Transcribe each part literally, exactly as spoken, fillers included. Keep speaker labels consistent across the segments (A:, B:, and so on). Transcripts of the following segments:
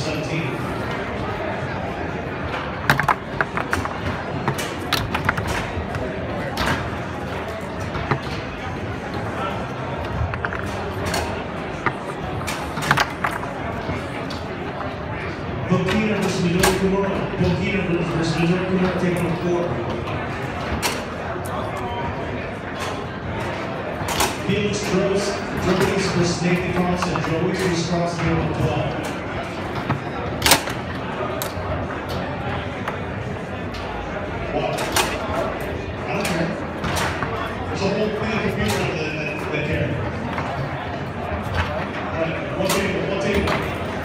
A: seventeen. Bokina versus Midori Kimura. Bokina versus Midori Kimura taking on four. Felix Gross, Drowies versus Nathan Carlson. Drowies versus Carlson here on twelve. What? I don't care. There's a whole thing of people that, that, that care. Alright, one table, one table.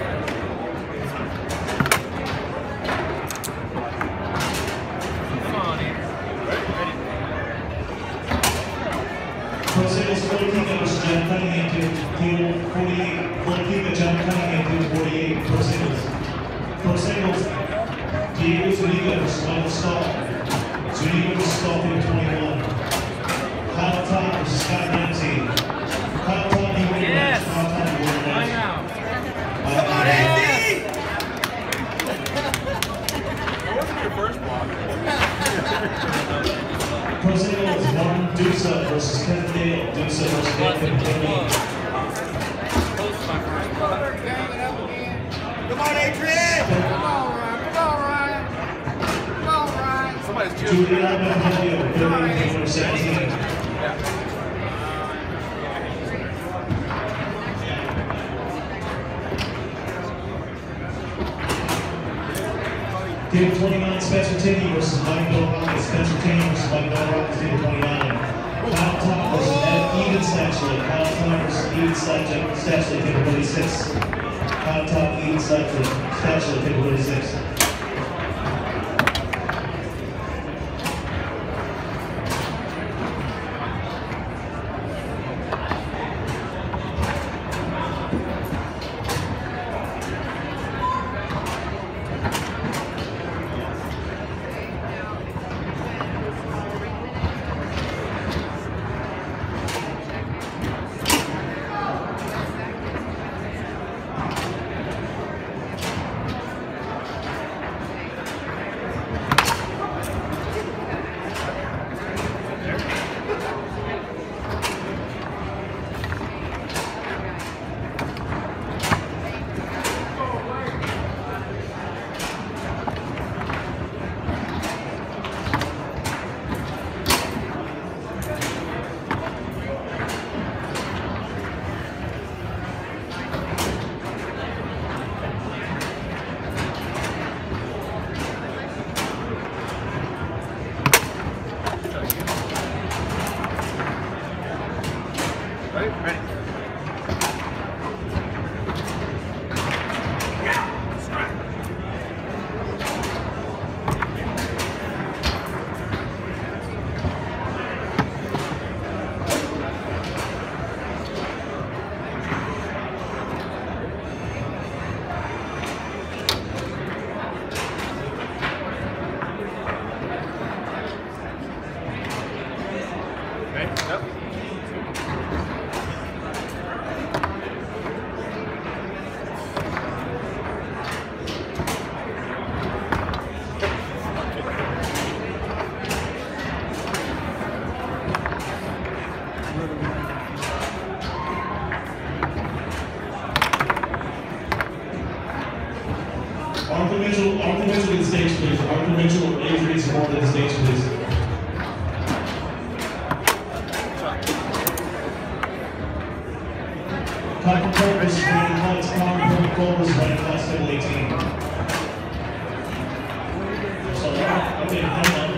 A: Pro singles, Philippine versus John Cunningham, table forty-eight. Philippine, John Cunningham, table forty-eight. Pro singles. Pro singles, Diego Zuniga versus Michael Stahl. Zuniga versus Stahl, table twenty-one. Kyle Todd versus Scott Ramsey. Kyle Todd, you win yes. Kyle Todd, you win match. Come on, Andy! That wasn't your first block. Pro singles, Martin Dusa versus Kevin Dale. Dusa versus Nathan Kennedy.
B: Come on, Adrian! Come on, Ryan. Come on, Ryan. Come on, Ryan. Somebody's cheering.
A: Julian Mahadio, Billy, number seventeen. Table twenty-nine, Spencer Tinney versus Mike Rockets. Spencer Tinney versus Mike Rockets, table twenty-nine. Kyle Todd versus Ed Even Statchley. Kyle Todd versus Even Statchley, table thirty-six. Kyle Todd, Even Statchley, table thirty-six.
B: Ready? Ready. Yep.
A: Arthur Mitchell, Arthur Mitchell to the stage, please. Arthur Mitchell, Adrian Zamora to the stage, please. Michael Purvis, Brandon Hunt's Colin Purvis Clovers, running class table eighteen. So, okay, hang on.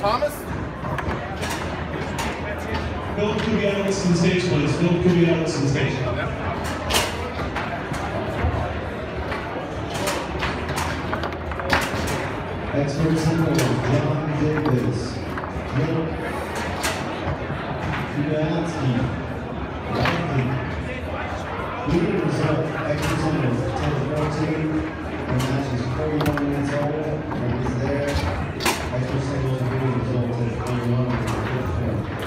B: Thomas?
A: Phil Kubianos to the stage, please. Phil Kubianos to the stage.
B: Yep.
C: Expert single, John Davis. Phil Kubianos. Leading result, expert single, ten to fourteen. The match is forty-one minutes old. And he's there. Expert singles, leading result, ten to forty-one and fifty-four.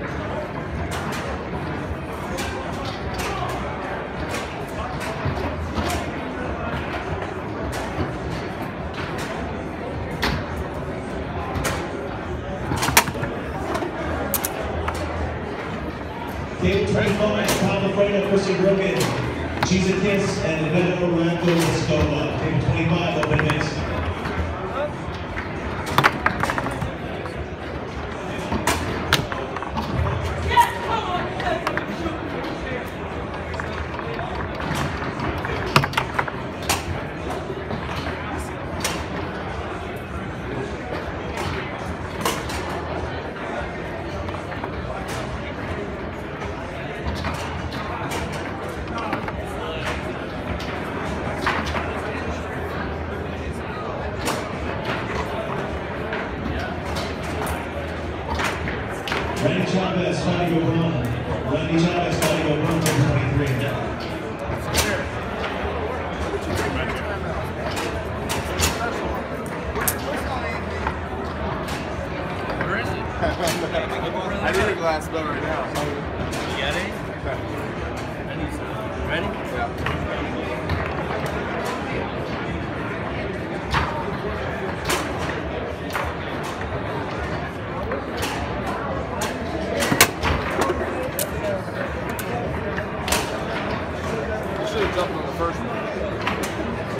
A: Table twenty-five, Tom Lafreno, Christian Brogan, Jesus Kiss, and Beto Ranko Escola. Table twenty-five, open mix. Randy Chavez, Fabio Brown. Randy Chavez, Fabio Brown, twenty-three.
B: Where is it? I need a glass bill right now.
D: You get it? Ready?
B: Yeah.